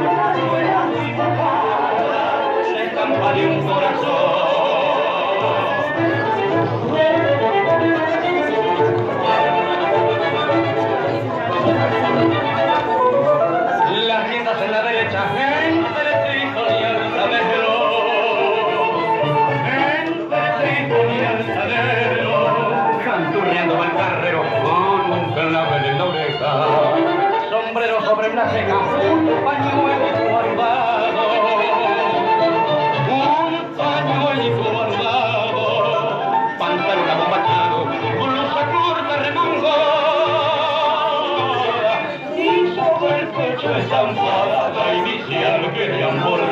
se estampa de un corazón. Las riendas en la derecha, gente de Trípoli y Altanero, gente de Trípoli y Altanero, canturreando va el carrero con un clavel en la oreja, sombrero sobre una ceja, un pañuelito arrugado, pantalón abombachado, blusa corta remango, y sobre el pecho estampado inicial que de amor